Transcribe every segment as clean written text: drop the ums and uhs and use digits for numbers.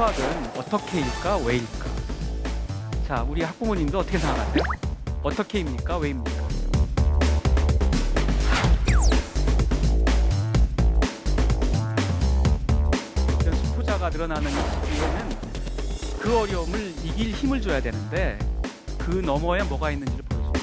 수학은 어떻게일까, 왜일까? 자, 우리 학부모님도 어떻게 생각하세요? 어떻게입니까, 왜입니까? 이런 수포자가 늘어나는 이 시기에는 그 어려움을 이길 힘을 줘야 되는데 그 너머에 뭐가 있는지를 보여줍니다.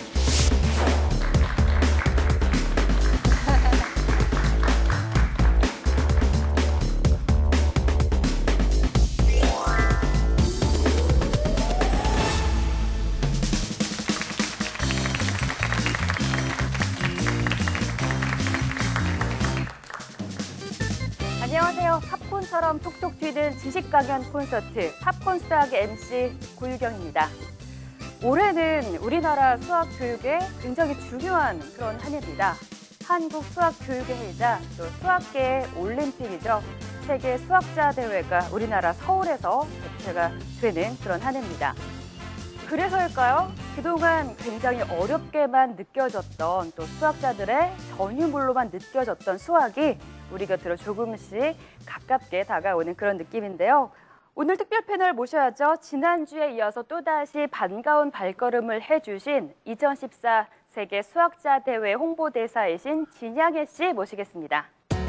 안녕하세요. 팝콘처럼 톡톡 튀는 지식 강연 콘서트 팝콘 수학의 MC 고유경입니다. 올해는 우리나라 수학 교육에 굉장히 중요한 그런 한 해입니다. 한국 수학 교육의 해이자 또 수학계의 올림픽이죠. 세계 수학자 대회가 우리나라 서울에서 개최가 되는 그런 한 해입니다. 그래서일까요? 그동안 굉장히 어렵게만 느껴졌던 또 수학자들의 전유물로만 느껴졌던 수학이 우리 곁으로 조금씩 가깝게 다가오는 그런 느낌인데요. 오늘 특별 패널 모셔야죠. 지난주에 이어서 또다시 반가운 발걸음을 해주신 2014 세계 수학자 대회 홍보대사이신 진양혜 씨 모시겠습니다.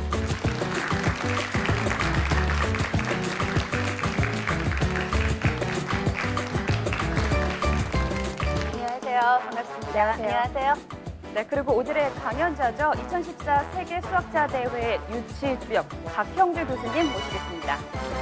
안녕하세요. 반갑습니다. 안녕하세요. 네, 그리고 오늘의 강연자죠. 2014 세계 수학자 대회 유치 주역 박형주 교수님 모시겠습니다.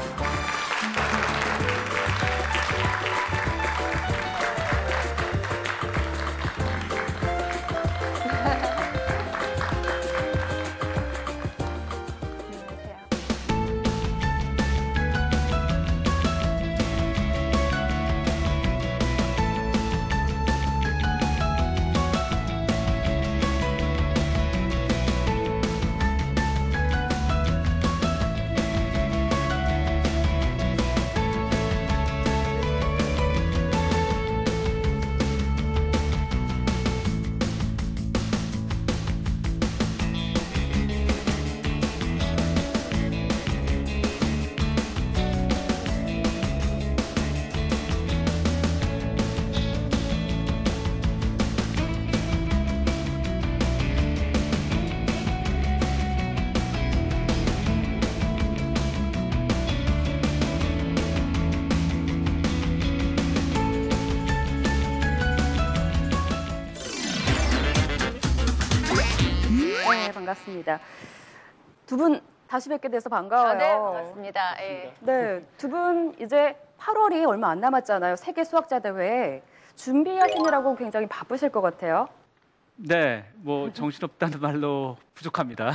반갑습니다. 두 분 다시 뵙게 돼서 반가워요. 네, 반갑습니다. 네, 두 분 이제 8월이 얼마 안 남았잖아요. 세계 수학자 대회 준비하시느라고 굉장히 바쁘실 것 같아요. 네, 뭐 정신없다는 말로 부족합니다.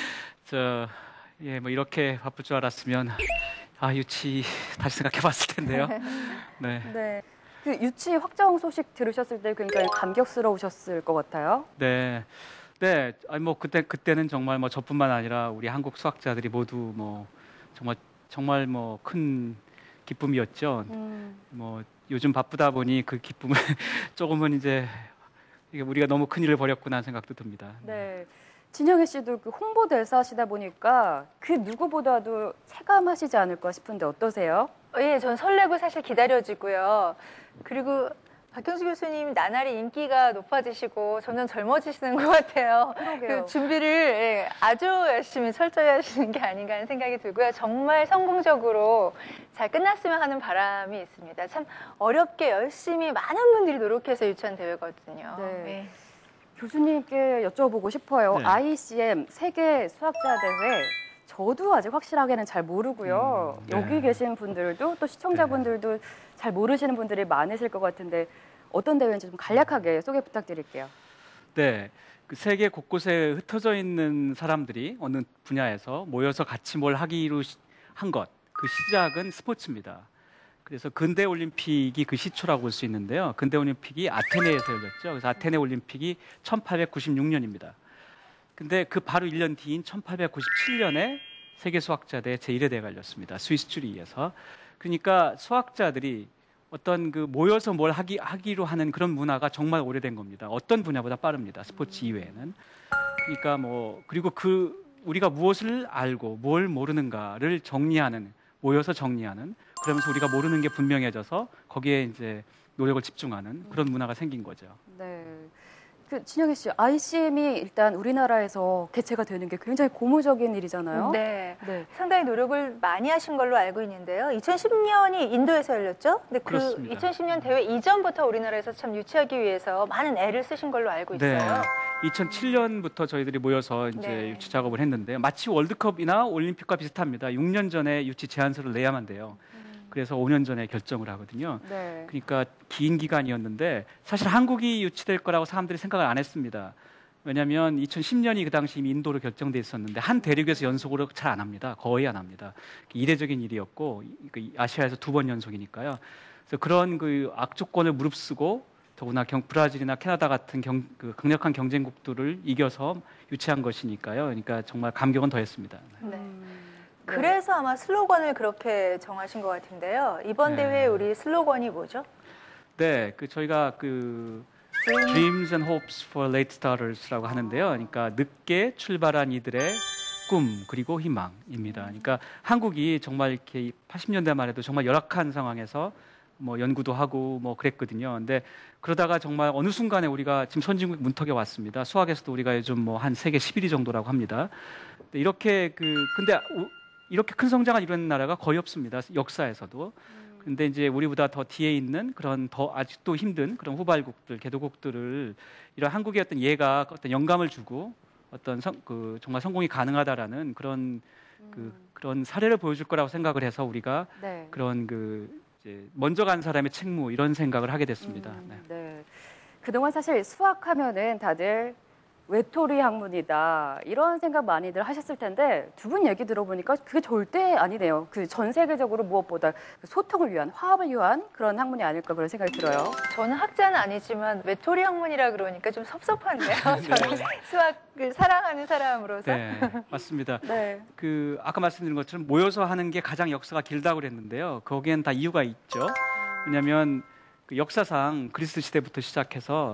뭐 이렇게 바쁠 줄 알았으면 유치 다시 생각해봤을 텐데요. 네. 네. 그 유치 확정 소식 들으셨을 때 굉장히 감격스러우셨을 것 같아요. 네. 네, 뭐 그때는 정말 뭐 저뿐만 아니라 우리 한국 수학자들이 모두 뭐 정말 뭐 큰 기쁨이었죠. 뭐 요즘 바쁘다 보니 그 기쁨을 조금은 이제 이게 우리가 너무 큰 일을 벌였구나 생각도 듭니다. 네, 진영애 씨도 그 홍보대사시다 보니까 그 누구보다도 체감하시지 않을까 싶은데 어떠세요? 예, 전 설레고 사실 기다려지고요. 그리고 박형주 교수님 나날이 인기가 높아지시고 점점 젊어지시는 것 같아요. 그 준비를 아주 열심히 철저히 하시는 게 아닌가 하는 생각이 들고요. 정말 성공적으로 잘 끝났으면 하는 바람이 있습니다. 참 어렵게 열심히 많은 분들이 노력해서 유치한 대회거든요. 네. 교수님께 여쭤보고 싶어요. 네. ICM 세계 수학자 대회 저도 아직 확실하게는 잘 모르고요. 네. 여기 계신 분들도 또 시청자분들도 잘 모르시는 분들이 많으실 것 같은데 어떤 대회인지 좀 간략하게 소개 부탁드릴게요. 네, 그 세계 곳곳에 흩어져 있는 사람들이 어느 분야에서 모여서 같이 뭘 하기로 한 것, 그 시작은 스포츠입니다. 그래서 근대 올림픽이 그 시초라고 볼 수 있는데요. 근대 올림픽이 아테네에서 열렸죠. 그래서 아테네 올림픽이 1896년입니다. 근데 그 바로 1년 뒤인 1897년에 세계 수학자대 제1회 대회가 열렸습니다. 스위스 쭈리히에서. 그러니까 수학자들이 어떤 그 모여서 뭘 하기로 하는 그런 문화가 정말 오래된 겁니다. 어떤 분야보다 빠릅니다. 스포츠 이외에는. 그러니까 뭐 그리고 우리가 무엇을 알고 뭘 모르는가를 정리하는, 모여서 정리하는 그러면서 우리가 모르는 게 분명해져서 거기에 이제 노력을 집중하는 그런 문화가 생긴 거죠. 네. 그 진영애 씨, ICM이 일단 우리나라에서 개최가 되는 게 굉장히 고무적인 일이잖아요. 네. 네. 상당히 노력을 많이 하신 걸로 알고 있는데요. 2010년이 인도에서 열렸죠? 근데 그 그렇습니다. 2010년 대회 이전부터 우리나라에서 참 유치하기 위해서 많은 애를 쓰신 걸로 알고 있어요. 네. 2007년부터 저희들이 모여서 이제 네. 유치 작업을 했는데 마치 월드컵이나 올림픽과 비슷합니다. 6년 전에 유치 제안서를 내야만 돼요. 그래서 5년 전에 결정을 하거든요. 네. 그러니까 긴 기간이었는데 사실 한국이 유치될 거라고 사람들이 생각을 안 했습니다. 왜냐하면 2010년이 그 당시 이미 인도로 결정돼 있었는데 한 대륙에서 연속으로 잘 안 합니다. 거의 안 합니다. 이례적인 일이었고 아시아에서 2번 연속이니까요. 그래서 그런 그 악조건을 무릅쓰고 더구나 브라질이나 캐나다 같은 강력한 경쟁국들을 이겨서 유치한 것이니까요. 그러니까 정말 감격은 더했습니다. 네. 네. 그래서 아마 슬로건을 그렇게 정하신 것 같은데요. 이번 네. 대회 우리 슬로건이 뭐죠? 네, 저희가 Dreams and Hopes for Late Starters라고 하는데요. 그러니까 늦게 출발한 이들의 꿈 그리고 희망입니다. 그러니까 한국이 정말 이렇게 80년대만 해도 정말 열악한 상황에서 뭐 연구도 하고 뭐 그랬거든요. 근데 그러다가 정말 어느 순간에 우리가 지금 선진국 문턱에 왔습니다. 수학에서도 우리가 요즘 뭐 한 세계 11위 정도라고 합니다. 근데 이렇게 큰 성장을 이루는 나라가 거의 없습니다. 역사에서도. 근데 이제 우리보다 더 뒤에 있는 그런 더 아직도 힘든 그런 후발국들, 개도국들을 이런 한국의 어떤 예가 어떤 영감을 주고 어떤 정말 성공이 가능하다라는 그런 그런 사례를 보여줄 거라고 생각을 해서 우리가 네. 그런 이제 먼저 간 사람의 책무 이런 생각을 하게 됐습니다. 네. 네. 그동안 사실 수학하면은 다들 외톨이 학문이다 이런 생각 많이들 하셨을 텐데 두 분 얘기 들어보니까 그게 절대 아니네요. 그 전 세계적으로 무엇보다 소통을 위한 화합을 위한 그런 학문이 아닐까 그런 생각이 들어요. 저는 학자는 아니지만 외톨이 학문이라 그러니까 좀 섭섭한데요. 저는 네. 수학을 사랑하는 사람으로서. 네, 맞습니다. 네. 아까 말씀드린 것처럼 모여서 하는 게 가장 역사가 길다고 그랬는데요. 거기엔 다 이유가 있죠. 왜냐하면 역사상 그리스 시대부터 시작해서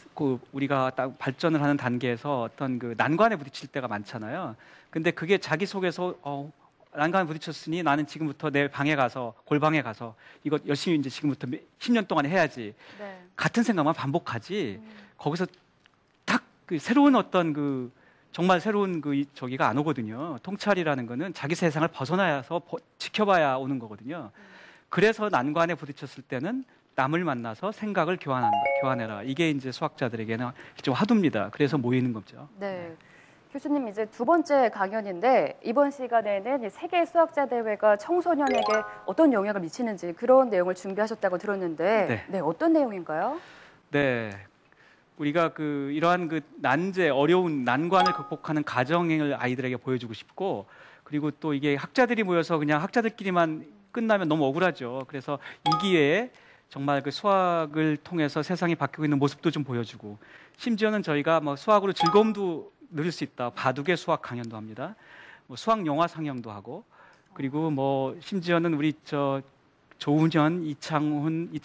우리가 딱 발전을 하는 단계에서 어떤 난관에 부딪힐 때가 많잖아요. 근데 그게 자기 속에서 난관에 부딪혔으니 나는 지금부터 내 방에 가서 골방에 가서 이거 열심히 이제 지금부터 10년 동안 해야지. 네. 같은 생각만 반복하지. 거기서 딱 새로운 어떤 정말 새로운 저기가 안 오거든요. 통찰이라는 거는 자기 세상을 벗어나서 지켜봐야 오는 거거든요. 그래서 난관에 부딪혔을 때는 남을 만나서 생각을 교환해라. 이게 이제 수학자들에게는 좀 화두입니다. 그래서 모이는 거죠. 네. 교수님 이제 두 번째 강연인데 이번 시간에는 세계 수학자 대회가 청소년에게 어떤 영향을 미치는지 그런 내용을 준비하셨다고 들었는데 네, 어떤 내용인가요? 네. 우리가 이러한 어려운 난관을 극복하는 과정을 아이들에게 보여주고 싶고 그리고 또 이게 학자들이 모여서 그냥 학자들끼리만 끝나면 너무 억울하죠. 그래서 이 기회에 정말 수학을 통해서 세상이 바뀌고 있는 모습도 좀 보여주고 심지어는 저희가 수학으로 즐거움도 누릴 수 있다. 바둑의 수학 강연도 합니다. 수학 영화 상영도 하고 그리고 심지어는 우리 조훈현, 이창호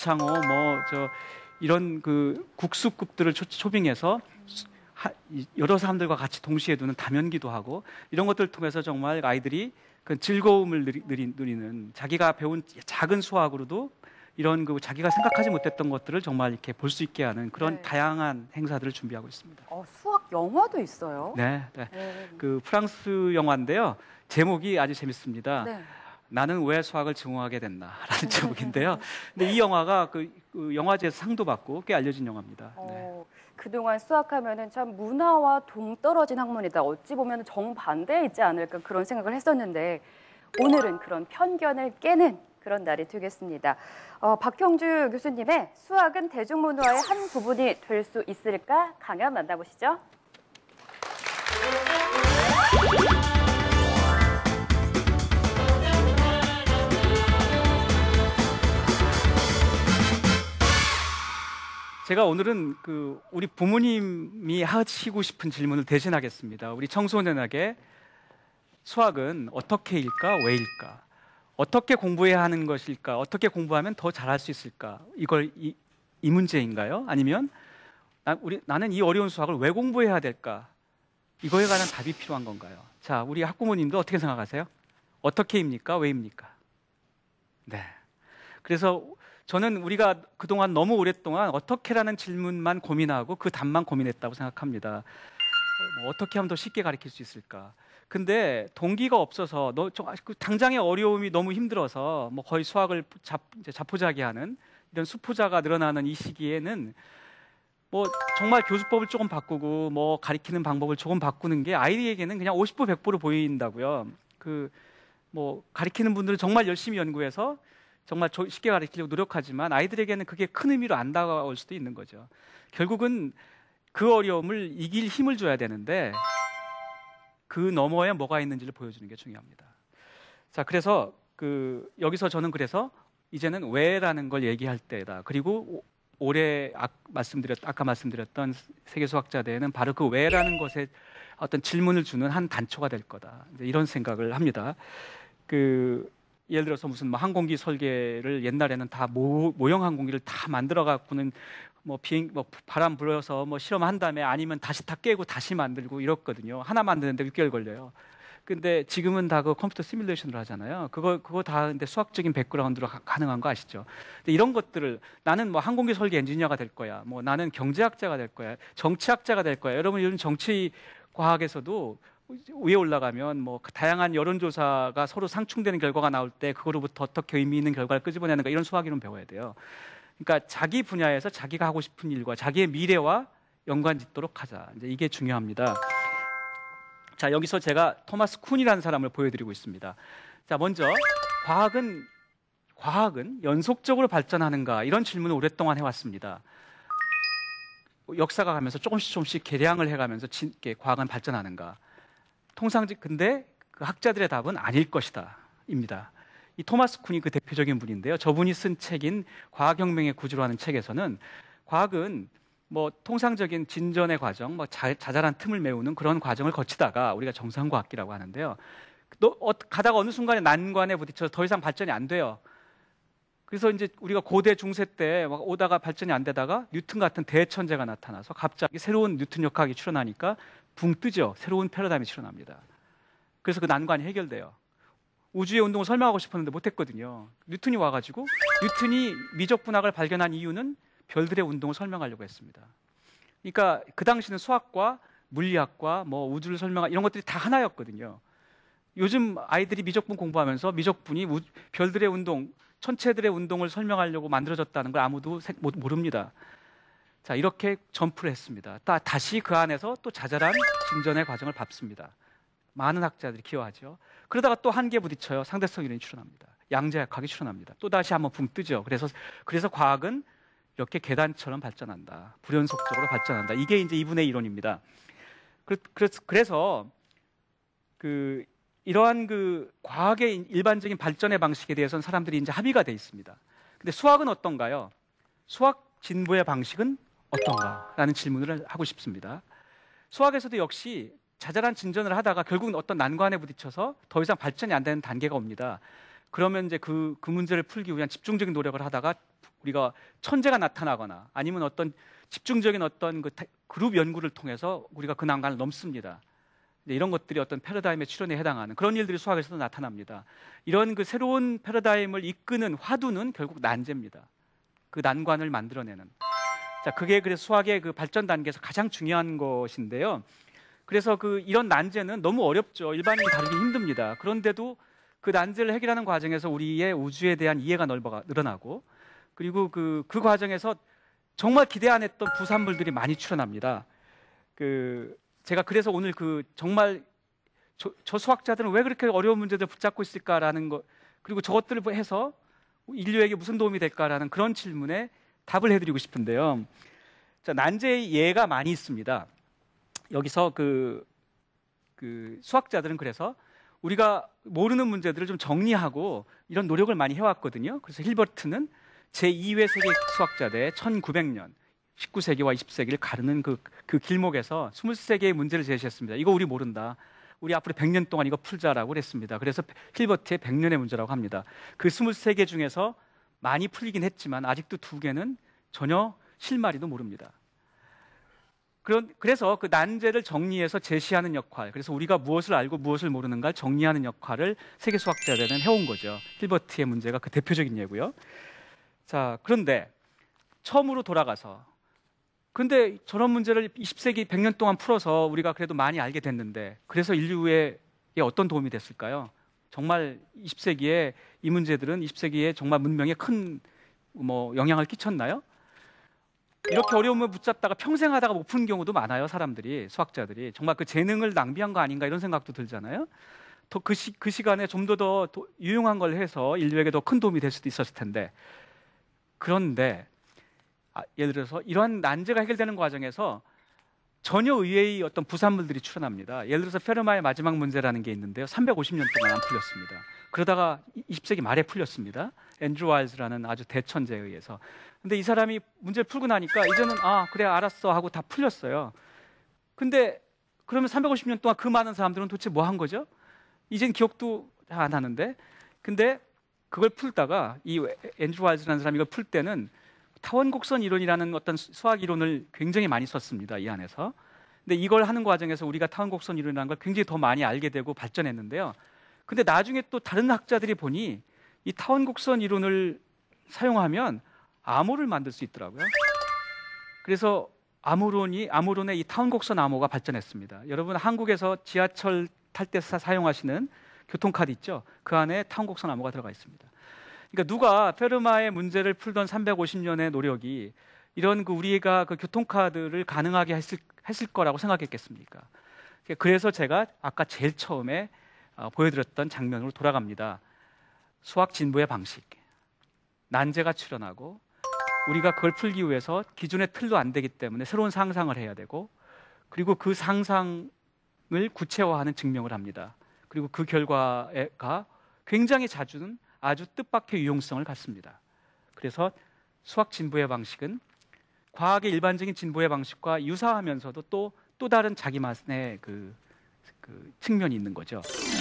이런 국수급들을 초빙해서 여러 사람들과 같이 동시에 두는 다면기도 하고 이런 것들을 통해서 정말 아이들이 즐거움을 누리는 자기가 배운 작은 수학으로도 이런 자기가 생각하지 못했던 것들을 정말 이렇게 볼 수 있게 하는 그런 네. 다양한 행사들을 준비하고 있습니다. 수학 영화도 있어요? 네. 프랑스 영화인데요. 제목이 아주 재밌습니다. 네. 나는 왜 수학을 증오하게 됐나라는 제목인데요. 근데 이 영화가 영화제에서 상도 받고 꽤 알려진 영화입니다. 네. 그동안 수학하면은 참 문화와 동떨어진 학문이다. 어찌 보면 정반대에 있지 않을까 그런 생각을 했었는데 오늘은 그런 편견을 깨는 그런 날이 되겠습니다. 박형주 교수님의 수학은 대중문화의 한 부분이 될 수 있을까? 강연 만나보시죠. 제가 오늘은 우리 부모님이 하시고 싶은 질문을 대신하겠습니다. 우리 청소년에게 수학은 어떻게일까, 왜일까? 어떻게 공부해야 하는 것일까? 어떻게 공부하면 더 잘할 수 있을까? 이 문제인가요? 아니면 나는 이 어려운 수학을 왜 공부해야 될까? 이거에 관한 답이 필요한 건가요? 자, 우리 학부모님도 어떻게 생각하세요? 어떻게입니까? 왜입니까? 네. 그래서 저는 우리가 그동안 너무 오랫동안 어떻게라는 질문만 고민하고 그 답만 고민했다고 생각합니다. 어떻게 하면 더 쉽게 가르칠 수 있을까? 근데 동기가 없어서 당장의 어려움이 너무 힘들어서 뭐 거의 수학을 이제 자포자기하는 이런 수포자가 늘어나는 이 시기에는 뭐 정말 교수법을 조금 바꾸고 뭐 가리키는 방법을 조금 바꾸는 게 아이에게는 그냥 50부 100부로 보인다고요. 그 뭐 가리키는 분들은 정말 열심히 연구해서 정말 쉽게 가르치려고 노력하지만 아이들에게는 그게 큰 의미로 안 다가올 수도 있는 거죠. 결국은 그 어려움을 이길 힘을 줘야 되는데 그 너머에 뭐가 있는지를 보여주는 게 중요합니다. 자, 그래서 여기서 저는 그래서 이제는 왜라는 걸 얘기할 때다. 그리고 올해 아까 말씀드렸던 세계 수학자 대회는 바로 그 왜라는 것에 어떤 질문을 주는 한 단초가 될 거다. 이런 생각을 합니다. 예를 들어서 무슨 뭐 항공기 설계를 옛날에는 다 모형 항공기를 다 만들어 갖고는 뭐 바람 불어서 뭐 실험한 다음에 아니면 다시 다 깨고 다시 만들고 이렇거든요. 하나 만드는데 6개월 걸려요. 근데 지금은 다 그 컴퓨터 시뮬레이션으로 하잖아요. 그거 다 근데 수학적인 백그라운드로 가능한 거 아시죠? 근데 이런 것들을 나는 뭐 항공기 설계 엔지니어가 될 거야. 뭐 나는 경제학자가 될 거야. 정치학자가 될 거야. 여러분 요즘 정치 과학에서도 위에 올라가면 뭐 다양한 여론조사가 서로 상충되는 결과가 나올 때 그거로부터 어떻게 의미 있는 결과를 끄집어내는가 이런 수학 이론 배워야 돼요. 그러니까 자기 분야에서 자기가 하고 싶은 일과 자기의 미래와 연관짓도록 하자. 이제 이게 중요합니다. 자, 여기서 제가 토마스 쿤이라는 사람을 보여드리고 있습니다. 자, 먼저 과학은 연속적으로 발전하는가 이런 질문을 오랫동안 해왔습니다. 역사가 가면서 조금씩 개량을 해가면서 과학은 발전하는가? 근데 그 학자들의 답은 아닐 것이다 입니다. 이 토마스 쿤이 그 대표적인 분인데요. 저분이 쓴 책인 과학혁명의 구조로 하는 책에서는 과학은 뭐 통상적인 진전의 과정, 뭐 자잘한 틈을 메우는 그런 과정을 거치다가 우리가 정상과학기라고 하는데요. 가다가 어느 순간에 난관에 부딪혀서 더 이상 발전이 안 돼요. 그래서 이제 우리가 고대 중세 때 막 오다가 발전이 안 되다가 뉴턴 같은 대천재가 나타나서 갑자기 새로운 뉴턴 역학이 출현하니까 붕 뜨죠. 새로운 패러다임이 출현합니다. 그래서 그 난관이 해결돼요. 우주의 운동을 설명하고 싶었는데 못했거든요. 뉴턴이 와가지고 뉴턴이 미적 분학을 발견한 이유는 별들의 운동을 설명하려고 했습니다. 그러니까 그 당시는 수학과 물리학과 뭐 우주를 설명한 이런 것들이 다 하나였거든요. 요즘 아이들이 미적분 공부하면서 미적분이 별들의 운동, 천체들의 운동을 설명하려고 만들어졌다는 걸 아무도 모릅니다. 자, 이렇게 점프를 했습니다. 다시 그 안에서 또 자잘한 진전의 과정을 밟습니다. 많은 학자들이 기여하죠. 그러다가 또 한계에 부딪혀요. 상대성 이론이 출현합니다. 양자역학이 출현합니다. 또 다시 한번 붕 뜨죠. 그래서 과학은 이렇게 계단처럼 발전한다. 불연속적으로 발전한다. 이게 이제 이분의 이론입니다. 그래서 이러한 과학의 일반적인 발전의 방식에 대해서는 사람들이 이제 합의가 돼 있습니다. 근데 수학은 어떤가요? 수학 진보의 방식은 어떤가라는 질문을 하고 싶습니다. 수학에서도 역시 자잘한 진전을 하다가 결국은 어떤 난관에 부딪혀서 더 이상 발전이 안 되는 단계가 옵니다. 그러면 이제 그 문제를 풀기 위한 집중적인 노력을 하다가 우리가 천재가 나타나거나 아니면 어떤 집중적인 어떤 그룹 연구를 통해서 우리가 그 난관을 넘습니다. 이런 것들이 어떤 패러다임의 출현에 해당하는 그런 일들이 수학에서도 나타납니다. 이런 새로운 패러다임을 이끄는 화두는 결국 난제입니다. 그 난관을 만들어내는. 자, 그게 그래서 수학의 발전 단계에서 가장 중요한 것인데요. 그래서 이런 난제는 너무 어렵죠. 일반인이 다루기 힘듭니다. 그런데도 그 난제를 해결하는 과정에서 우리의 우주에 대한 이해가 늘어나고 그리고 그 과정에서 정말 기대 안 했던 부산물들이 많이 출현합니다. 제가 그래서 오늘 정말 저 수학자들은 왜 그렇게 어려운 문제들을 붙잡고 있을까라는 것, 그리고 저것들을 해서 인류에게 무슨 도움이 될까라는 그런 질문에 답을 해드리고 싶은데요. 자, 난제의 예가 많이 있습니다. 여기서 수학자들은 그래서 우리가 모르는 문제들을 좀 정리하고 이런 노력을 많이 해왔거든요. 그래서 힐버트는 제2회 세계 수학자대 1900년 19세기와 20세기를 가르는 그 길목에서 23개의 문제를 제시했습니다. 이거 우리 모른다. 우리 앞으로 100년 동안 이거 풀자라고 그랬습니다. 그래서 힐버트의 100년의 문제라고 합니다. 그 23개 중에서 많이 풀리긴 했지만 아직도 2개는 전혀 실마리도 모릅니다. 그래서 그 난제를 정리해서 제시하는 역할, 그래서 우리가 무엇을 알고 무엇을 모르는가를 정리하는 역할을 세계 수학자들은 해온 거죠. 힐버트의 문제가 그 대표적인 예고요. 자, 그런데 처음으로 돌아가서, 근데 저런 문제를 20세기 100년 동안 풀어서 우리가 그래도 많이 알게 됐는데, 그래서 인류에 어떤 도움이 됐을까요? 정말 20세기에 이 문제들은 20세기에 정말 문명에 큰 영향을 끼쳤나요? 이렇게 어려움을 붙잡다가 평생 하다가 못 푸는 경우도 많아요. 사람들이, 수학자들이. 정말 그 재능을 낭비한 거 아닌가 이런 생각도 들잖아요. 더 그 시간에 좀 더 유용한 걸 해서 인류에게 더 큰 도움이 될 수도 있었을 텐데. 그런데 예를 들어서 이러한 난제가 해결되는 과정에서 전혀 의외의 어떤 부산물들이 출현합니다. 예를 들어서 페르마의 마지막 문제라는 게 있는데요. 350년 동안 안 풀렸습니다. 그러다가 20세기 말에 풀렸습니다. 앤드루 와일즈라는 아주 대천재에 의해서. 근데 이 사람이 문제를 풀고 나니까 이제는 그래 알았어 하고 다 풀렸어요. 근데 그러면 350년 동안 그 많은 사람들은 도대체 뭐 한 거죠? 이젠 기억도 다 안 하는데. 근데 그걸 풀다가 이 앤드루 와일즈라는 사람이 이걸 풀 때는 타원곡선 이론이라는 어떤 수학 이론을 굉장히 많이 썼습니다. 이 안에서. 근데 이걸 하는 과정에서 우리가 타원곡선 이론이라는 걸 굉장히 더 많이 알게 되고 발전했는데요. 근데 나중에 또 다른 학자들이 보니 이 타원곡선 이론을 사용하면 암호를 만들 수 있더라고요. 그래서 암호론의 이 타원곡선 암호가 발전했습니다. 여러분 한국에서 지하철 탈 때 사용하시는 교통카드 있죠? 그 안에 타원곡선 암호가 들어가 있습니다. 그러니까 누가 페르마의 문제를 풀던 350년의 노력이 이런 우리가 그 교통카드를 가능하게 했을 거라고 생각했겠습니까? 그래서 제가 아까 제일 처음에 보여드렸던 장면으로 돌아갑니다. 수학 진보의 방식. 난제가 출현하고 우리가 그걸 풀기 위해서 기존의 틀도 안 되기 때문에 새로운 상상을 해야 되고, 그리고 그 상상을 구체화하는 증명을 합니다. 그리고 그 결과가 굉장히 자주는 아주 뜻밖의 유용성을 갖습니다. 그래서 수학 진보의 방식은 과학의 일반적인 진보의 방식과 유사하면서도 또 다른 자기만의 그 측면이 있는 거죠.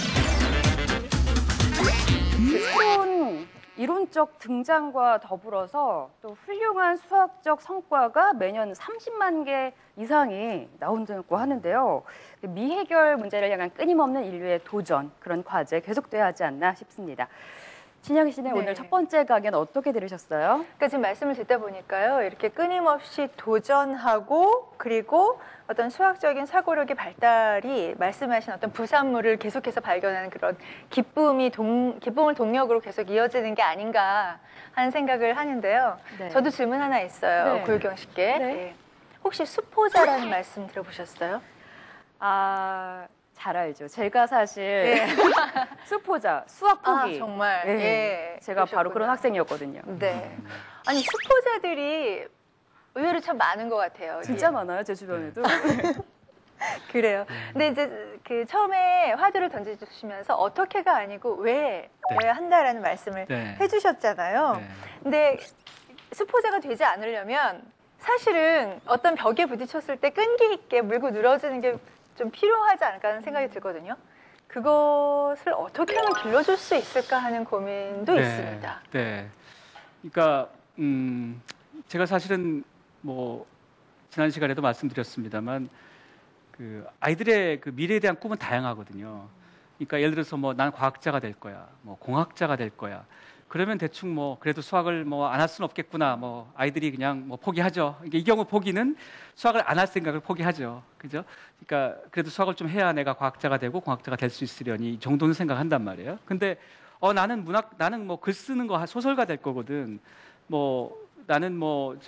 새로운 이론적 등장과 더불어서 또 훌륭한 수학적 성과가 매년 30만 개 이상이 나온다고 하는데요. 미해결 문제를 향한 끊임없는 인류의 도전, 그런 과제 계속돼야 하지 않나 싶습니다. 진영 씨는 네. 오늘 첫 번째 강연 어떻게 들으셨어요? 그러니까 지금 말씀을 듣다 보니까요, 이렇게 끊임없이 도전하고 그리고 어떤 수학적인 사고력의 발달이 말씀하신 어떤 부산물을 계속해서 발견하는 그런 기쁨을 동력으로 계속 이어지는 게 아닌가 하는 생각을 하는데요. 네. 저도 질문 하나 있어요, 네. 고유경 씨께. 네. 예. 혹시 수포자라는 말씀 들어보셨어요? 잘 알죠. 제가 사실 네. 수포자, 수학 포기. 정말. 예. 예. 제가 바로 그러셨군요. 그런 학생이었거든요. 네. 아니, 수포자들이 의외로 참 많은 것 같아요. 진짜 예. 많아요, 제 주변에도. 그래요. 근데 이제 그 처음에 화두를 던져주시면서 어떻게가 아니고 왜 한다라는 말씀을 네. 해주셨잖아요. 네. 근데 수포자가 되지 않으려면 사실은 어떤 벽에 부딪혔을 때 끈기 있게 물고 늘어지는 게 좀 필요하지 않을까 하는 생각이 들거든요. 그것을 어떻게 하면 길러줄 수 있을까 하는 고민도 있습니다. 네. 그러니까 제가 사실은 지난 시간에도 말씀드렸습니다만 그 아이들의 그 미래에 대한 꿈은 다양하거든요. 그러니까 예를 들어서 난 과학자가 될 거야, 공학자가 될 거야. 그러면 대충 그래도 수학을 안 할 수는 없겠구나. 아이들이 그냥 포기하죠. 이 경우 포기는 수학을 안 할 생각을 포기하죠. 그죠? 그러니까 그래도 수학을 좀 해야 내가 과학자가 되고 공학자가 될 수 있으려니 이 정도는 생각한단 말이에요. 근데 나는 나는 글 쓰는 거 소설가 될 거거든. 나는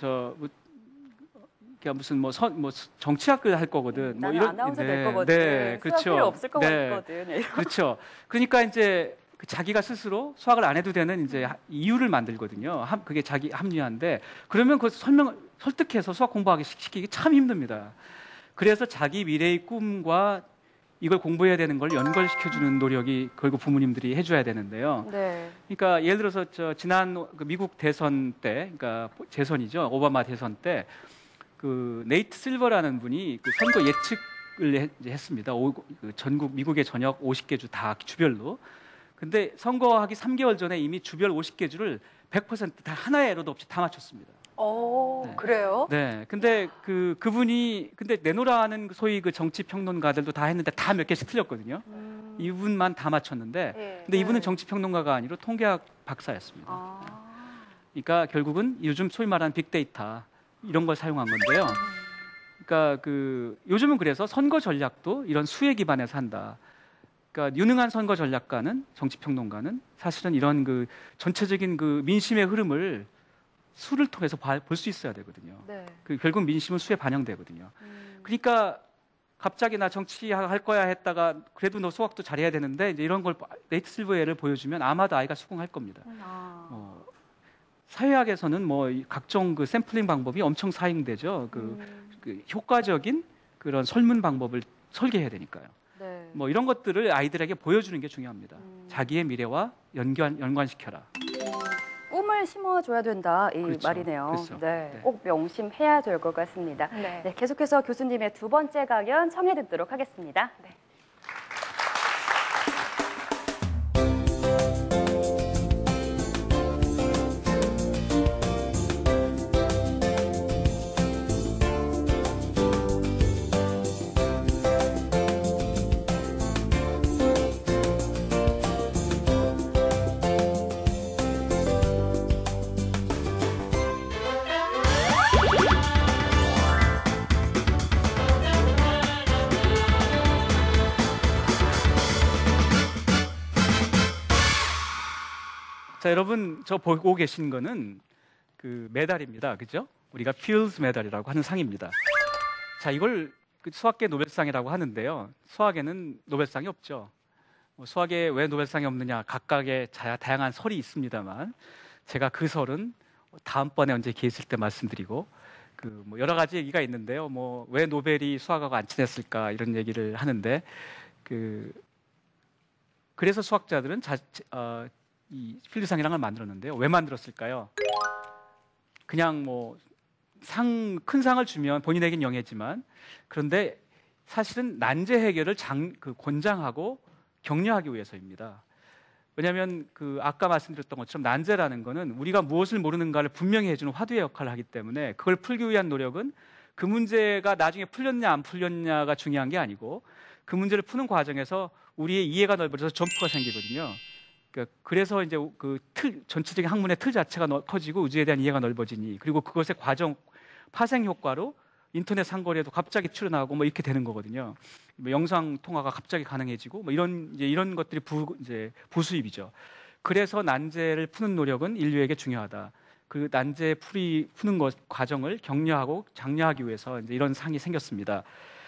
무슨 정치학을 할 거거든. 나는 아나운서 될 거거든. 네, 그렇죠. 수학 필요 없을 것 네, 같거든. 그렇죠. 그러니까 이제 자기가 스스로 수학을 안 해도 되는 이제 이유를 만들거든요. 그게 자기 합리화인데, 그러면 그 설득해서 수학 공부하기 시키기 참 힘듭니다. 그래서 자기 미래의 꿈과 이걸 공부해야 되는 걸 연결시켜주는 노력이 결국 부모님들이 해줘야 되는데요. 네. 그러니까 예를 들어서 지난 미국 대선 때, 그러니까 재선이죠. 오바마 대선 때 그 네이트 실버라는 분이 그 선거 예측을 했습니다. 전국 미국의 전역 50개 주 다 주별로. 근데 선거하기 3개월 전에 이미 주별 50개 주를 100% 다 하나의 에러도 없이 다 맞췄습니다. 오, 그래요? 네. 근데 그분이 근데 내노라는 소위 그 정치 평론가들도 다 했는데 다 몇 개씩 틀렸거든요. 이분만 다 맞췄는데 예. 근데 이분은 정치 평론가가 아니라 통계학 박사였습니다. 그러니까 결국은 요즘 소위 말하는 빅데이터 이런 걸 사용한 건데요. 그러니까 요즘은 그래서 선거 전략도 이런 수에 기반해서 한다. 그러니까 유능한 선거 전략가는 정치 평론가는 사실은 이런 전체적인 민심의 흐름을 수를 통해서 볼 수 있어야 되거든요. 네. 결국 민심은 수에 반영되거든요. 그러니까 갑자기 나 정치할 거야 했다가 그래도 너 수학도 잘해야 되는데 이제 이런 걸 네이트 실버웨어를 보여주면 아마도 아이가 수긍할 겁니다. 사회학에서는 뭐 각종 샘플링 방법이 엄청 사용되죠. 효과적인 그런 설문 방법을 설계해야 되니까요. 네. 뭐 이런 것들을 아이들에게 보여주는 게 중요합니다. 자기의 미래와 연관시켜라. 꿈을 심어줘야 된다 이 그렇죠. 말이네요. 그렇죠. 네. 네. 꼭 명심해야 될 것 같습니다. 네. 네, 계속해서 교수님의 두 번째 강연 청해 듣도록 하겠습니다. 네. 자, 여러분 저 보고 계신 거는 메달입니다. 그죠? 우리가 필즈 메달이라고 하는 상입니다. 자, 이걸 수학계 노벨상이라고 하는데요. 수학에는 노벨상이 없죠. 수학에 왜 노벨상이 없느냐 각각의 다양한 설이 있습니다만 제가 그 설은 다음번에 언제 기회 있을 때 말씀드리고 뭐 여러 가지 얘기가 있는데요. 뭐 왜 노벨이 수학하고 안 친했을까 이런 얘기를 하는데 그래서 수학자들은 이 필드상이라는 걸 만들었는데요. 왜 만들었을까요? 그냥 뭐 큰 상을 주면 본인에겐 영예지만 그런데 사실은 난제 해결을 권장하고 격려하기 위해서입니다. 왜냐하면 아까 말씀드렸던 것처럼 난제라는 거는 우리가 무엇을 모르는가를 분명히 해주는 화두의 역할을 하기 때문에 그걸 풀기 위한 노력은 그 문제가 나중에 풀렸냐 안 풀렸냐가 중요한 게 아니고 그 문제를 푸는 과정에서 우리의 이해가 넓어져서 점프가 생기거든요. 그래서 이제 전체적인 학문의 틀 자체가 커지고 우주에 대한 이해가 넓어지니 그리고 그것의 파생 효과로 인터넷 상거래도 갑자기 출현하고 뭐 이렇게 되는 거거든요. 뭐 영상 통화가 갑자기 가능해지고 뭐 이런 것들이 부수입이죠. 그래서 난제를 푸는 노력은 인류에게 중요하다. 그 난제 푸는 과정을 격려하고 장려하기 위해서 이제 이런 상이 생겼습니다.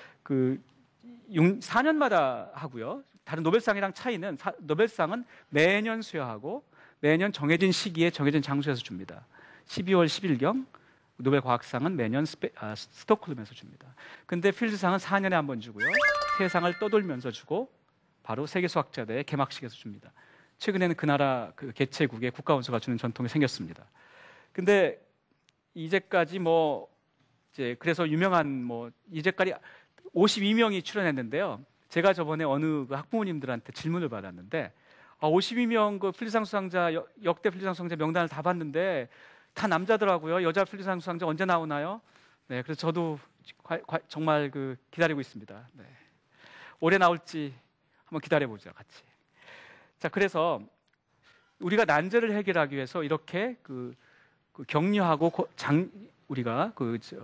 4년마다 하고요. 다른 노벨상이랑 차이는 노벨상은 매년 수여하고 매년 정해진 시기에 정해진 장소에서 줍니다. 12월 10일경 노벨 과학상은 매년 스톡홀름에서 줍니다. 근데 필드상은 4년에 한 번 주고요. 세상을 떠돌면서 주고 바로 세계 수학자대회 개막식에서 줍니다. 최근에는 그 나라 개최국의 국가원수가 주는 전통이 생겼습니다. 근데 이제까지 그래서 유명한 이제까지 52명이 출연했는데요. 제가 저번에 어느 학부모님들한테 질문을 받았는데 52명 필드상 수상자 역대 필드상 수상자 명단을 다 봤는데 다 남자더라고요. 여자 필드상 수상자 언제 나오나요? 네, 그래서 저도 정말 기다리고 있습니다. 네. 올해 나올지 한번 기다려보죠, 같이. 자, 그래서 우리가 난제를 해결하기 위해서 이렇게 격려하고 우리가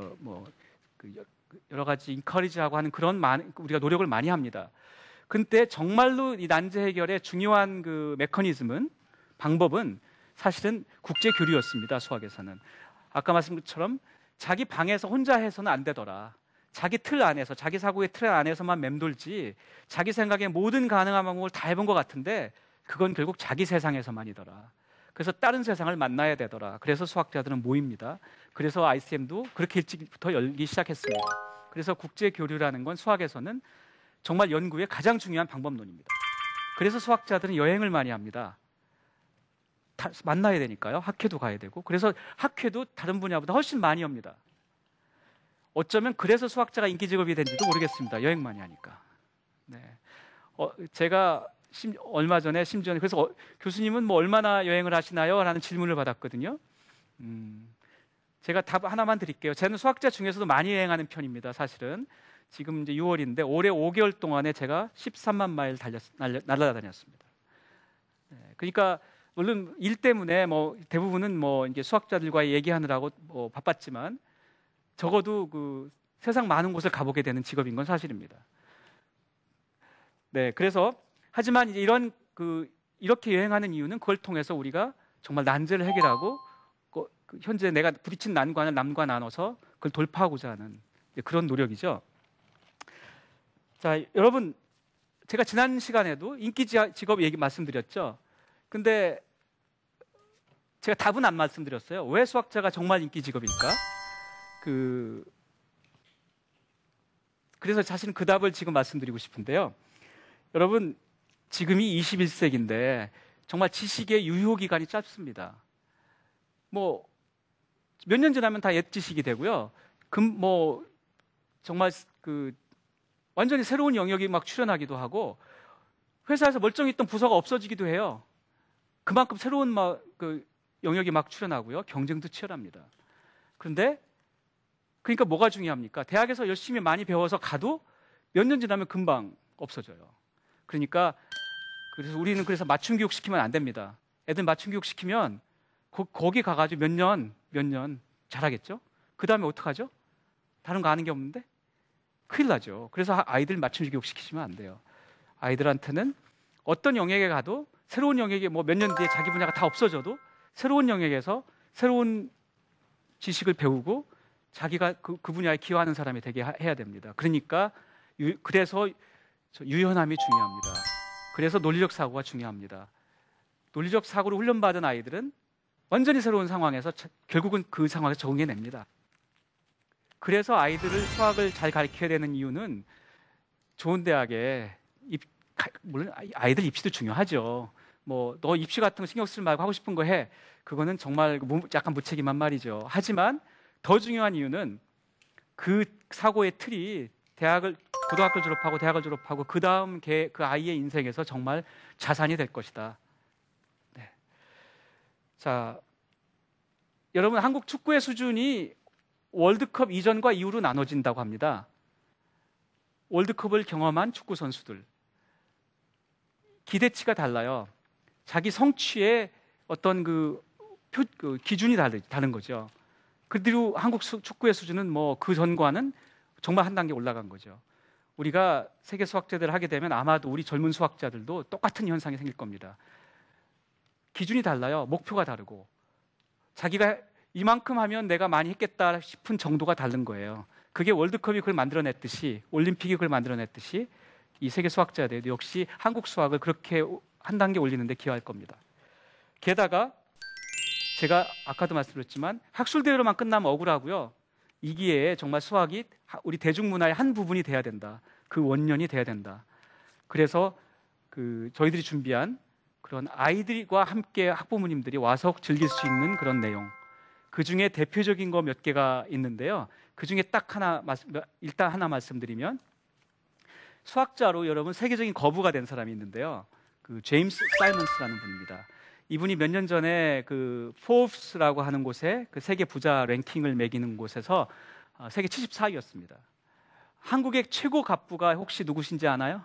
여러 가지 인커리지하고 하는 그런 우리가 노력을 많이 합니다. 근데 정말로 이 난제 해결의 중요한 방법은 사실은 국제 교류였습니다. 수학에서는 아까 말씀드린 것처럼 자기 방에서 혼자 해서는 안 되더라. 자기 틀 안에서 자기 사고의 틀 안에서만 맴돌지 자기 생각에 모든 가능한 방법을 다 해본 것 같은데 그건 결국 자기 세상에서만이더라. 그래서 다른 세상을 만나야 되더라. 그래서 수학자들은 모입니다. 그래서 ICM도 그렇게 일찍부터 열기 시작했습니다. 그래서 국제 교류라는 건 수학에서는 정말 연구의 가장 중요한 방법론입니다. 그래서 수학자들은 여행을 많이 합니다. 만나야 되니까요. 학회도 가야 되고. 그래서 학회도 다른 분야보다 훨씬 많이 옵니다. 어쩌면 그래서 수학자가 인기 직업이 된지도 모르겠습니다. 여행 많이 하니까. 네. 제가 얼마 전에 심지어는 그래서 교수님은 얼마나 여행을 하시나요? 라는 질문을 받았거든요. 제가 답 하나만 드릴게요. 저는 수학자 중에서도 많이 여행하는 편입니다. 사실은 지금 이제 6월인데 올해 5개월 동안에 제가 13만 마일 날아다녔습니다. 네, 그러니까 물론 일 때문에 뭐 대부분은 뭐 이제 수학자들과 얘기하느라고 뭐 바빴지만 적어도 그 세상 많은 곳을 가보게 되는 직업인 건 사실입니다. 네, 그래서 하지만 이제 이렇게 여행하는 이유는 그걸 통해서 우리가 정말 난제를 해결하고 현재 내가 부딪힌 난관을 남과 나눠서 그걸 돌파하고자 하는 그런 노력이죠. 자, 여러분, 제가 지난 시간에도 인기 직업 얘기 말씀드렸죠. 근데 제가 답은 안 말씀드렸어요. 왜 수학자가 정말 인기 직업일까? 그래서 사실은 그 답을 지금 말씀드리고 싶은데요. 여러분, 지금이 21세기인데 정말 지식의 유효 기간이 짧습니다. 뭐 몇 년 지나면 다 옛 지식이 되고요. 정말 완전히 새로운 영역이 막 출현하기도 하고 회사에서 멀쩡히 있던 부서가 없어지기도 해요. 그만큼 새로운 영역이 막 출현하고요. 경쟁도 치열합니다. 그러니까 뭐가 중요합니까? 대학에서 열심히 많이 배워서 가도 몇 년 지나면 금방 없어져요. 그래서 우리는 맞춤 교육 시키면 안 됩니다. 애들 맞춤 교육 시키면 거기 가가지고 몇 년 잘하겠죠? 그 다음에 어떡하죠? 다른 거 아는 게 없는데? 큰일 나죠. 그래서 아이들 맞춤 교육 시키시면 안 돼요. 아이들한테는 어떤 영역에 가도 새로운 영역에 몇 년 뒤에 자기 분야가 다 없어져도 새로운 영역에서 새로운 지식을 배우고 자기가 그 분야에 기여하는 사람이 되게 해야 됩니다. 그래서 유연함이 중요합니다. 그래서 논리적 사고가 중요합니다. 논리적 사고로 훈련받은 아이들은 완전히 새로운 상황에서 결국은 그 상황에 적응해냅니다. 그래서 아이들을 수학을 잘 가르쳐야 되는 이유는 좋은 대학에 물론 아이들 입시도 중요하죠. 너 입시 같은 거 신경 쓰지 말고 하고 싶은 거 해. 그거는 정말 약간 무책임한 말이죠. 하지만 더 중요한 이유는 그 사고의 틀이 고등학교 졸업하고 대학을 졸업하고 그 다음 그 아이의 인생에서 정말 자산이 될 것이다. 네. 자, 여러분, 한국 축구의 수준이 월드컵 이전과 이후로 나눠진다고 합니다. 월드컵을 경험한 축구 선수들 기대치가 달라요. 자기 성취의 어떤 기준이 다른 거죠. 그리고 한국 축구의 수준은 그 전과는 정말 한 단계 올라간 거죠. 우리가 세계 수학제대를 하게 되면 아마도 우리 젊은 수학자들도 똑같은 현상이 생길 겁니다. 기준이 달라요. 목표가 다르고 자기가 이만큼 하면 내가 많이 했겠다 싶은 정도가 다른 거예요. 그게 월드컵이 그걸 만들어냈듯이 올림픽이 그걸 만들어냈듯이 이 세계 수학자들도 역시 한국 수학을 그렇게 한 단계 올리는 데 기여할 겁니다. 게다가 제가 아까도 말씀드렸지만 학술대회로만 끝나면 억울하고요. 이 기회에 정말 수학이 우리 대중문화의 한 부분이 돼야 된다. 그 원년이 돼야 된다. 그래서 저희들이 준비한 그런 아이들과 함께 학부모님들이 와서 즐길 수 있는 그런 내용. 그 중에 대표적인 거 몇 개가 있는데요. 그 중에 일단 하나 말씀드리면 수학자로 여러분 세계적인 거부가 된 사람이 있는데요. 제임스 사이먼스라는 분입니다. 이분이 몇 년 전에 포브스라고 하는 곳에 세계 부자 랭킹을 매기는 곳에서 세계 74위였습니다. 한국의 최고 갑부가 혹시 누구신지 아시나요?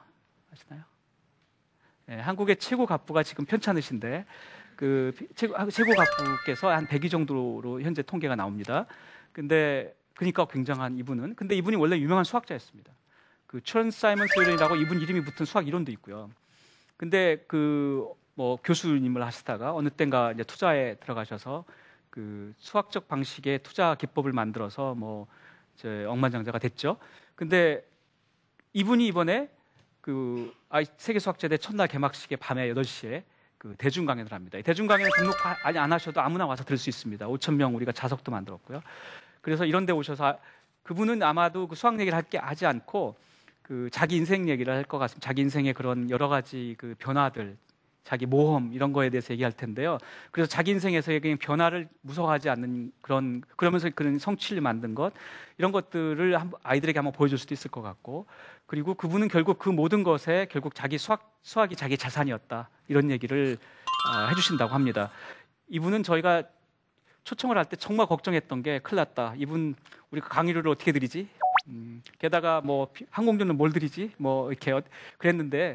네, 한국의 최고 갑부가 지금 편찮으신데 최고 갑부께서 한 100위 정도로 현재 통계가 나옵니다. 그러니까 굉장한 이분은. 근데 이분이 원래 유명한 수학자였습니다. 천 사이먼스 이론이라고 이분 이름이 붙은 수학 이론도 있고요. 근데 교수님을 하시다가 어느 땐가 이제 투자에 들어가셔서 수학적 방식의 투자 기법을 만들어서 억만장자가 됐죠. 근데 이분이 이번에 세계 수학제대 첫날 개막식에 밤에 8시에 대중 강연을 합니다. 대중 강연을 등록 안 하셔도 아무나 와서 들을 수 있습니다. 5,000명 우리가 자석도 만들었고요. 그래서 이런 데 오셔서 그분은 아마도 수학 얘기를 하지 않고 자기 인생 얘기를 할 것 같습니다. 자기 인생의 그런 여러 가지 변화들, 자기 모험 이런 거에 대해서 얘기할 텐데요. 그래서 자기 인생에서의 변화를 무서워하지 않는 그러면서 그런 성취를 만든 것 이런 것들을 아이들에게 한번 보여줄 수도 있을 것 같고, 그리고 그분은 결국 그 모든 것에 결국 자기 수학이 자기 자산이었다 이런 얘기를 해주신다고 합니다. 이분은 저희가 초청을 할 때 정말 걱정했던 게 큰일 났다. 이분 우리 강의료를 어떻게 드리지? 게다가 뭐 항공료는 뭘 드리지? 뭐 이렇게 그랬는데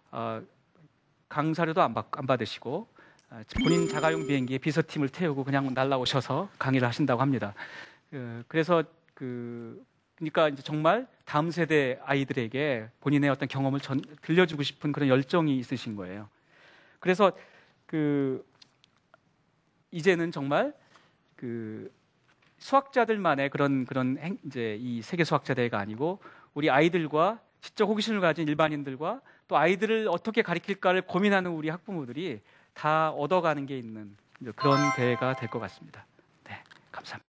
강사료도 안 받으시고 본인 자가용 비행기에 비서팀을 태우고 그냥 날라오셔서 강의를 하신다고 합니다. 그래서 그러니까 이제 정말 다음 세대 아이들에게 본인의 어떤 경험을 들려주고 싶은 그런 열정이 있으신 거예요. 그래서 이제는 정말 수학자들만의 그런 이제 이 세계 수학자 대회가 아니고 우리 아이들과 지적 호기심을 가진 일반인들과 또 아이들을 어떻게 가르칠까를 고민하는 우리 학부모들이 다 얻어가는 게 있는 그런 대회가 될 것 같습니다. 네, 감사합니다.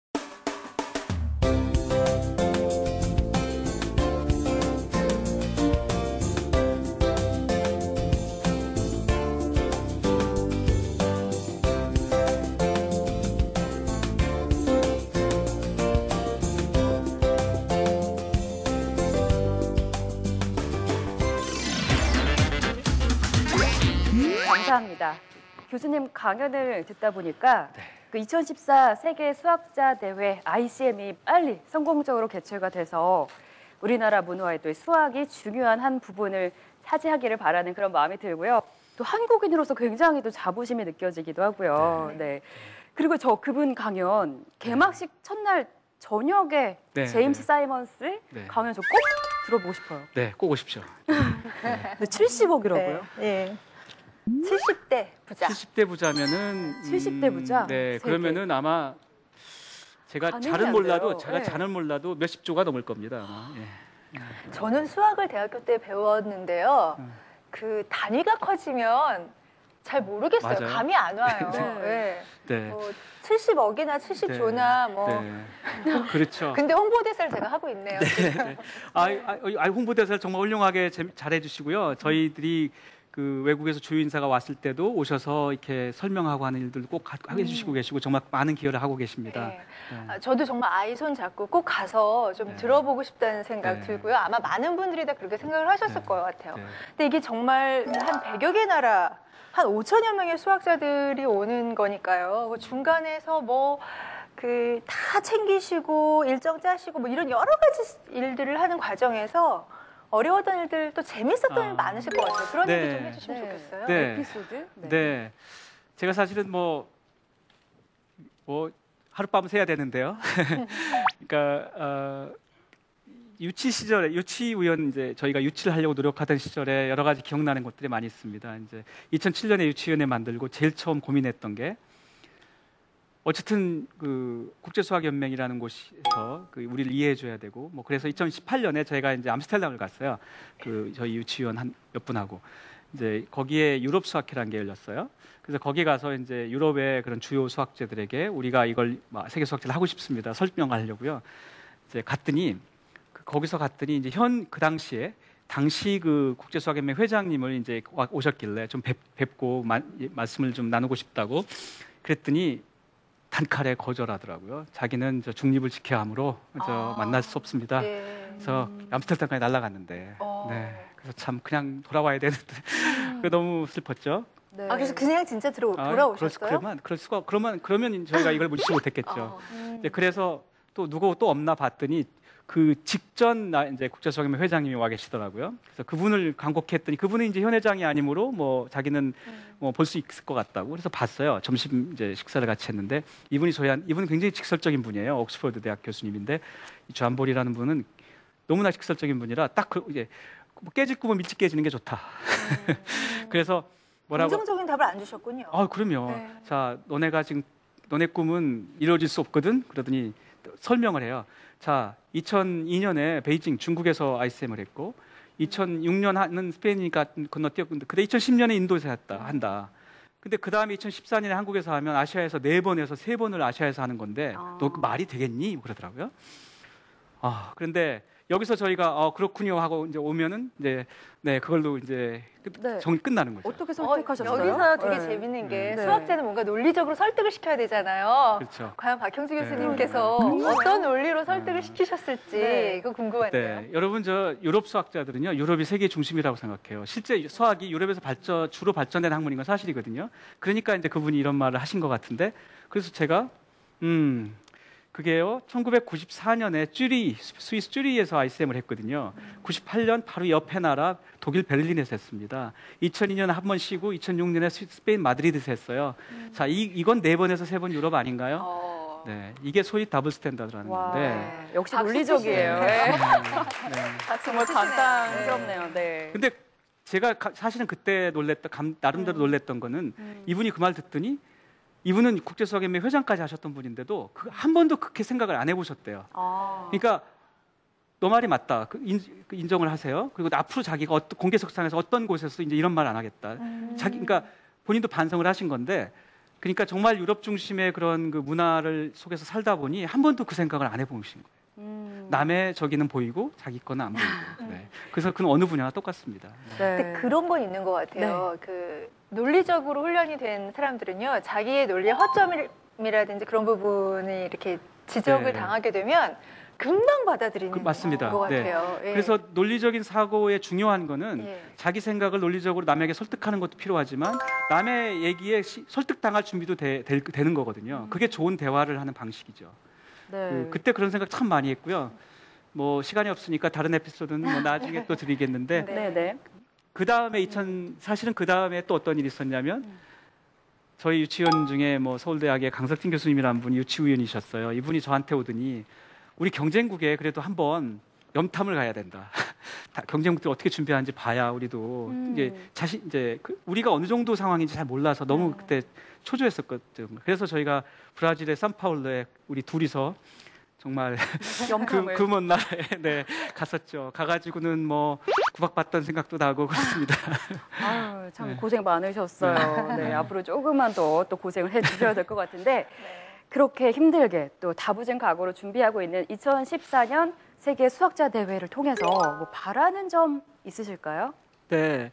감사합니다. 교수님 강연을 듣다 보니까 그 2014 세계 수학자 대회 ICM이 빨리 성공적으로 개최가 돼서 우리나라 문화에 또 수학이 중요한 한 부분을 차지하기를 바라는 그런 마음이 들고요. 또 한국인으로서 굉장히 또 자부심이 느껴지기도 하고요. 네. 그리고 그분 강연 개막식 첫날 저녁에 제임스 사이먼스 강연 저 꼭 들어보고 싶어요. 네, 꼭 오십시오. 70억이라고요? 네. 70대 부자. 70대 부자면은 70대 부자? 네, 세계. 그러면은 아마 제가 가늠이 잘은 안 몰라도 돼요. 제가 네. 잘은 몰라도 몇십 조가 넘을 겁니다. 아마. 예. 저는 수학을 대학교 때 배웠는데요. 그 단위가 커지면 잘 모르겠어요. 맞아요. 감이 안 와요. 네. 네. 네. 70억이나 70조나 뭐. 네. 그렇죠. 근데 홍보대사를 제가 하고 있네요. 네. 홍보대사를 정말 훌륭하게 잘해 주시고요. 저희들이 외국에서 주요 인사가 왔을 때도 오셔서 이렇게 설명하고 하는 일들 꼭 하게 해주시고 계시고 정말 많은 기여를 하고 계십니다. 네. 네. 저도 정말 아이 손 잡고 꼭 가서 좀 네. 들어보고 싶다는 생각 네. 들고요. 아마 많은 분들이 다 그렇게 생각을 하셨을 네. 것 같아요. 네. 근데 이게 정말 한 100여 개 나라, 한 5천여 명의 수학자들이 오는 거니까요. 그 중간에서 다 챙기시고 일정 짜시고 뭐 이런 여러 가지 일들을 하는 과정에서 어려웠던 일들 또 재밌었던 일 많으실 것 같아요. 그런 네. 얘기 좀 해주시면 좋겠어요. 네. 에피소드? 네. 제가 사실은 뭐 하룻밤 새야 되는데요. 그러니까 유치 시절에 유치위원 이제 저희가 유치를 하려고 노력하던 시절에 여러 가지 기억나는 것들이 많이 있습니다. 이제 2007년에 유치위원회 만들고 제일 처음 고민했던 게 어쨌든 국제수학연맹이라는 곳에서 우리를 이해해줘야 되고 뭐 그래서 2018년에 저희가 이제 암스테르담을 갔어요. 저희 유치위원 몇 분하고 이제 거기에 유럽 수학회라는 게 열렸어요. 그래서 거기 가서 이제 유럽의 그런 주요 수학자들에게 우리가 이걸 세계 수학자를 하고 싶습니다. 설명하려고요. 이제 거기서 갔더니 이제 그 당시에 국제수학연맹 회장님을 이제 오셨길래 좀 뵙고 말씀을 좀 나누고 싶다고 그랬더니 단칼에 거절하더라고요. 자기는 중립을 지켜야 하므로 만날 수 없습니다. 예. 그래서 암스테르담까지 날아갔는데, 네. 그래서 참 그냥 돌아와야 되는데 너무 슬펐죠. 네. 그래서 그냥 진짜 돌아오셨어요? 그러면 저희가 이걸 무시 못했겠죠. 네, 그래서 또 누구 또 없나 봤더니 그 직전 이제 국제수학연맹 회장님이 와 계시더라고요. 그래서 그분을 간곡했더니 그분은 이제 현 회장이 아니므로 뭐 자기는 볼 수 있을 것 같다고 그래서 봤어요. 점심 이제 식사를 같이 했는데 이분은 굉장히 직설적인 분이에요. 옥스퍼드 대학 교수님인데 이 존볼이라는 분은 너무나 직설적인 분이라 딱 이제 깨질 꿈은 일찍 깨지는 게 좋다. 그래서 긍정적인 답을 안 주셨군요. 그럼요. 네. 자, 너네 꿈은 이루어질 수 없거든. 그러더니 설명을 해요. 자, 2002년에 베이징 중국에서 ICM을 했고 2006년은 스페인이니까 건너뛰었는데 그때 2010년에 인도에서 한다. 근데 그 다음에 2014년에 한국에서 하면 아시아에서 4번에서 3번을 아시아에서 하는 건데 너 그 말이 되겠니? 그러더라고요. 그런데 여기서 저희가 그렇군요 하고 이제 오면은 이제 네 그걸로 이제 네. 정리 끝나는 거죠. 어떻게 선택하셨어요? 여기서 되게 네. 재밌는 게 네. 수학자는 뭔가 논리적으로 설득을 시켜야 되잖아요. 그렇죠. 과연 박형수 네. 교수님께서 네. 어떤 논리로 설득을 시키셨을지 네. 이거 궁금한데요. 네, 여러분 저 유럽 수학자들은요, 유럽이 세계 중심이라고 생각해요. 실제 수학이 유럽에서 주로 발전된 학문인 건 사실이거든요. 그러니까 이제 그분이 이런 말을 하신 것 같은데, 그래서 제가 그게요, 1994년에 스위스 쭈리히에서 ICM을 했거든요. 98년 바로 옆에 나라 독일 베를린에서 했습니다. 2002년에 한 번 쉬고 2006년에 스페인 마드리드에서 했어요. 자, 이건 4번에서 3번 유럽 아닌가요? 네, 이게 소위 더블 스탠다드라는 와, 건데. 역시 박수 논리적이에요. 치시네요. 네. 네. 정말 간단스럽네요. 네. 근데 제가 사실은 그때 나름대로 놀랬던 거는 이분이 그 말 듣더니 이분은 국제수학연맹 회장까지 하셨던 분인데도 한 번도 그렇게 생각을 안 해보셨대요. 아. 그러니까 너 말이 맞다. 인정을 하세요. 그리고 앞으로 자기가 공개석상에서 어떤 곳에서 이제 이런 말 안 하겠다. 그러니까 본인도 반성을 하신 건데, 그러니까 정말 유럽 중심의 그런 그 문화를 속에서 살다 보니 한 번도 그 생각을 안 해보신 거예요. 남의 저기는 보이고 자기 거는 안 보이고. 네. 그래서 그건 어느 분야나 똑같습니다. 네. 근데 그런 건 있는 것 같아요. 그 논리적으로 훈련이 된 사람들은요, 자기의 논리의 허점이라든지 그런 부분을 이렇게 지적을 네. 당하게 되면 금방 받아들이는 맞습니다. 것 네. 같아요. 예. 그래서 논리적인 사고의 중요한 거는 예. 자기 생각을 논리적으로 남에게 설득하는 것도 필요하지만 남의 얘기에 설득당할 준비도 되는 거거든요. 그게 좋은 대화를 하는 방식이죠. 네. 그때 그런 생각 참 많이 했고요. 뭐 시간이 없으니까 다른 에피소드는 뭐 나중에 또 드리겠는데 네. 네, 네. 그 다음에 사실은 그 다음에 또 어떤 일이 있었냐면 저희 유치원 중에 뭐 서울대학의 강석진 교수님이라는 분이 유치위원이셨어요. 이분이 저한테 오더니 우리 경쟁국에 그래도 한번 염탐을 가야 된다. 경쟁국들 어떻게 준비하는지 봐야 우리도 이제 우리가 어느 정도 상황인지 잘 몰라서 너무 그때 초조했었거든요. 그래서 저희가 브라질의 산파울루에 우리 둘이서 정말 염탐을. 그 먼 나라에 네, 갔었죠. 가가지고는 뭐 구박받던 생각도 나고 그렇습니다. 아유, 참 네. 고생 많으셨어요. 네, 앞으로 조금만 더 또 고생을 해주셔야 될 것 같은데 그렇게 힘들게 또 다부진 각오로 준비하고 있는 2014년 세계 수학자 대회를 통해서 뭐 바라는 점 있으실까요? 네,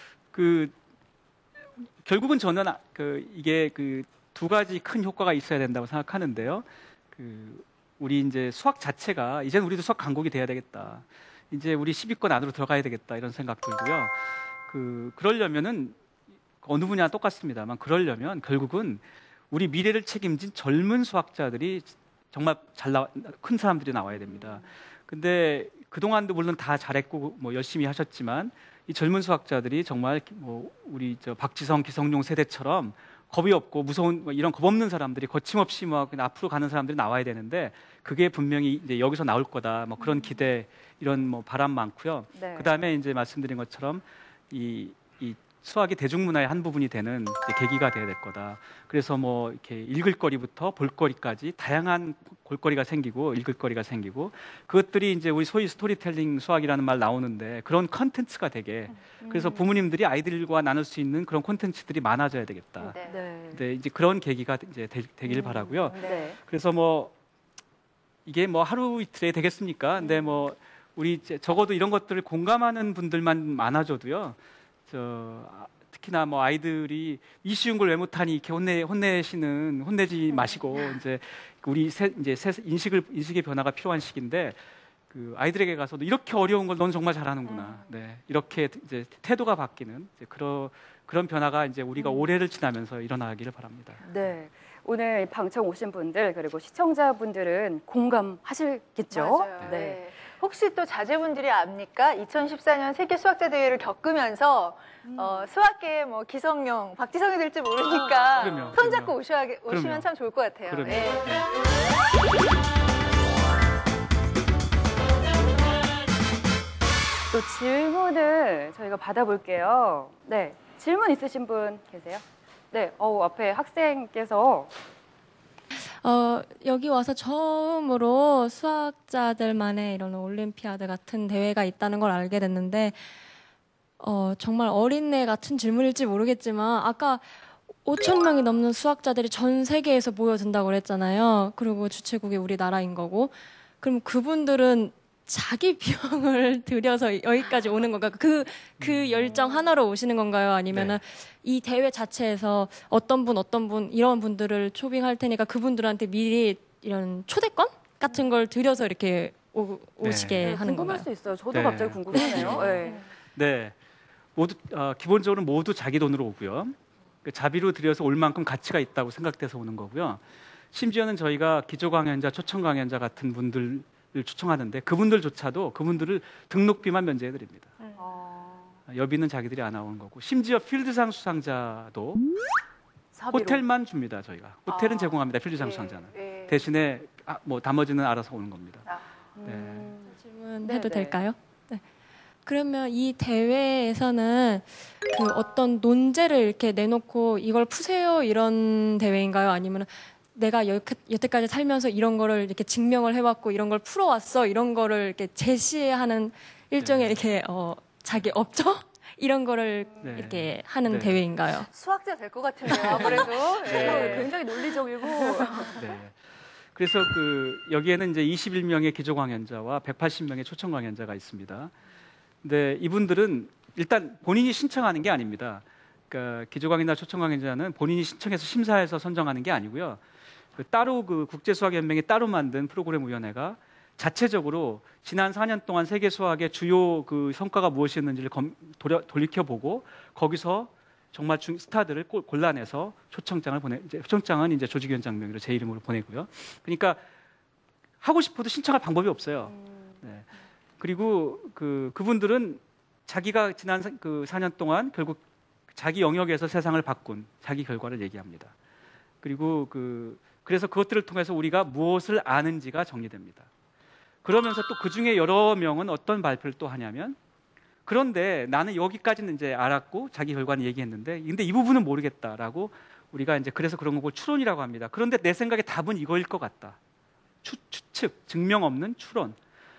결국은 저는 이게 두 가지 큰 효과가 있어야 된다고 생각하는데요. 우리 이제 수학 자체가 이제는 우리도 수학 강국이 돼야 되겠다. 이제 우리 10위권 안으로 들어가야 되겠다 이런 생각 들고요. 그러려면은 어느 분야나 똑같습니다만 그러려면 결국은 우리 미래를 책임진 젊은 수학자들이 정말 큰 사람들이 나와야 됩니다. 근데 그동안도 물론 다 잘했고 뭐 열심히 하셨지만 이 젊은 수학자들이 정말 뭐 우리 박지성, 기성용 세대처럼 겁이 없고 무서운 이런 겁 없는 사람들이 거침없이 막 앞으로 가는 사람들이 나와야 되는데 그게 분명히 이제 여기서 나올 거다. 뭐 그런 기대 이런 뭐 바람 많고요. 네. 그다음에 이제 말씀드린 것처럼 이 수학이 대중문화의 한 부분이 되는 이제 계기가 돼야 될 거다. 그래서 뭐 이렇게 읽을 거리부터 볼거리까지 다양한 볼거리가 생기고 읽을 거리가 생기고 그것들이 이제 우리 소위 스토리텔링 수학이라는 말 나오는데 그런 컨텐츠가 되게 그래서 부모님들이 아이들과 나눌 수 있는 그런 콘텐츠들이 많아져야 되겠다. 네. 네. 네, 이제 그런 계기가 이제 되길 바라고요. 네. 그래서 뭐 이게 뭐 하루 이틀에 되겠습니까? 근데 뭐 우리 이제 적어도 이런 것들을 공감하는 분들만 많아져도요. 특히나 뭐 아이들이 이 쉬운 걸 왜 못하니 이렇게 혼내지 마시고 이제 우리 인식의 변화가 필요한 시기인데 아이들에게 가서도 이렇게 어려운 걸 넌 정말 잘하는구나. 네, 이렇게 이제 태도가 바뀌는 이제 그런 변화가 이제 우리가 올해를 지나면서 일어나기를 바랍니다. 네. 오늘 방청 오신 분들 그리고 시청자분들은 공감하시겠죠? 맞아요. 네. 네. 혹시 또 자제분들이 압니까? 2014년 세계 수학자 대회를 겪으면서 수학계 뭐 기성용, 박지성이 될지 모르니까 그럼요, 손 잡고 그럼요. 오시면 그럼요. 참 좋을 것 같아요. 그럼요. 예. 네. 또 질문을 저희가 받아볼게요. 네. 질문 있으신 분 계세요? 네. 앞에 학생께서 여기 와서 처음으로 수학자들만의 이런 올림피아드 같은 대회가 있다는 걸 알게 됐는데, 정말 어린애 같은 질문일지 모르겠지만, 아까 5천 명이 넘는 수학자들이 전 세계에서 모여든다고 그랬잖아요. 그리고 주최국이 우리나라인 거고. 그럼 그분들은 자기 비용을 들여서 여기까지 오는 건가요? 그 열정 하나로 오시는 건가요? 아니면은 이 대회 자체에서 어떤 분 이런 분들을 초빙할 테니까 그분들한테 미리 이런 초대권 같은 걸 들여서 이렇게 오시게 하는 궁금할 건가요? 수 있어요. 저도 네. 갑자기 궁금하네요. 네. 네, 모두 기본적으로 모두 자기 돈으로 오고요. 그 자비로 들여서 올 만큼 가치가 있다고 생각돼서 오는 거고요. 심지어는 저희가 기조 강연자, 초청 강연자 같은 분들을 초청하는데 그분들조차도 그분들을 등록비만 면제해 드립니다. 여비는 자기들이 안 나오는 거고, 심지어 필드상 수상자도 사비로. 호텔만 줍니다. 저희가 호텔은 제공합니다. 필드상 수상자는 대신에 뭐 나머지는 알아서 오는 겁니다. 질문해도 네, 네. 될까요? 네. 그러면 이 대회에서는 그 어떤 논제를 이렇게 내놓고 이걸 푸세요 이런 대회인가요? 아니면 내가 여태까지 살면서 이런 거를 이렇게 증명을 해왔고 이런 걸 풀어왔어 이런 거를 이렇게 제시하는 일종의 이렇게 자기 업적 이런 거를 네. 이렇게 하는 네. 대회인가요? 수학자 될 것 같은데요, 아무래도. 네. 굉장히 논리적이고. 네. 그래서 여기에는 이제 21명의 기조 강연자와 180명의 초청 강연자가 있습니다. 근데 이분들은 일단 본인이 신청하는 게 아닙니다. 그러니까 기조 강연자, 초청 강연자는 본인이 신청해서 심사해서 선정하는 게 아니고요. 따로 국제수학연맹이 따로 만든 프로그램 위원회가 자체적으로 지난 4년 동안 세계 수학의 주요 성과가 무엇이었는지를 돌이켜보고 거기서 정말 스타들을 골라내서 초청장은 이제 조직위원장 명의로 제 이름으로 보내고요. 그러니까 하고 싶어도 신청할 방법이 없어요. 네. 그리고 그분들은 자기가 지난 4년 동안 결국 자기 영역에서 세상을 바꾼 자기 결과를 얘기합니다. 그리고 그래서 그것들을 통해서 우리가 무엇을 아는지가 정리됩니다. 그러면서 또 그 중에 여러 명은 어떤 발표를 또 하냐면, 그런데 나는 여기까지는 이제 알았고 자기 결과는 얘기했는데, 근데 이 부분은 모르겠다라고 우리가 이제 그래서 그런 걸 추론이라고 합니다. 그런데 내 생각에 답은 이거일 것 같다. 추측, 증명 없는 추론.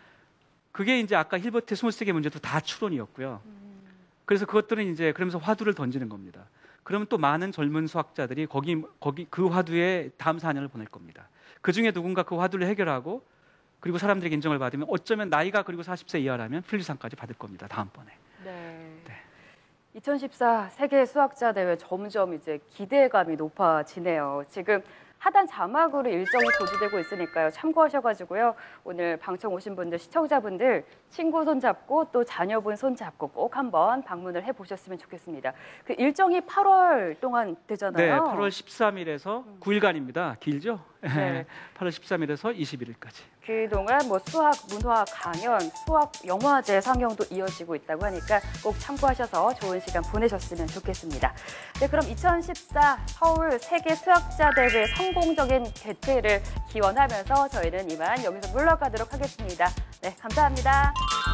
그게 이제 아까 힐버트의 23개 문제도 다 추론이었고요. 그래서 그것들은 이제 그러면서 화두를 던지는 겁니다. 그러면 또 많은 젊은 수학자들이 거기 그 화두에 다음 4년을 보낼 겁니다. 그 중에 누군가 그 화두를 해결하고 그리고 사람들에게 인정을 받으면 어쩌면 나이가 그리고 40세 이하라면 필리상까지 받을 겁니다. 다음번에. 네. 네. 2014 세계 수학자 대회 점점 이제 기대감이 높아지네요. 지금 하단 자막으로 일정이 고지되고 있으니까요. 참고하셔가지고요. 오늘 방청 오신 분들, 시청자분들 친구 손잡고 또 자녀분 손잡고 꼭 한번 방문을 해보셨으면 좋겠습니다. 그 일정이 8월 동안 되잖아요. 네, 8월 13일에서 9일간입니다. 길죠? 네. 8월 13일에서 21일까지. 그동안 뭐 수학, 문화 강연, 수학 영화제 상영도 이어지고 있다고 하니까 꼭 참고하셔서 좋은 시간 보내셨으면 좋겠습니다. 네, 그럼 2014 서울 세계 수학자 대회 성공적인 개최를 기원하면서 저희는 이만 여기서 물러가도록 하겠습니다. 네, 감사합니다.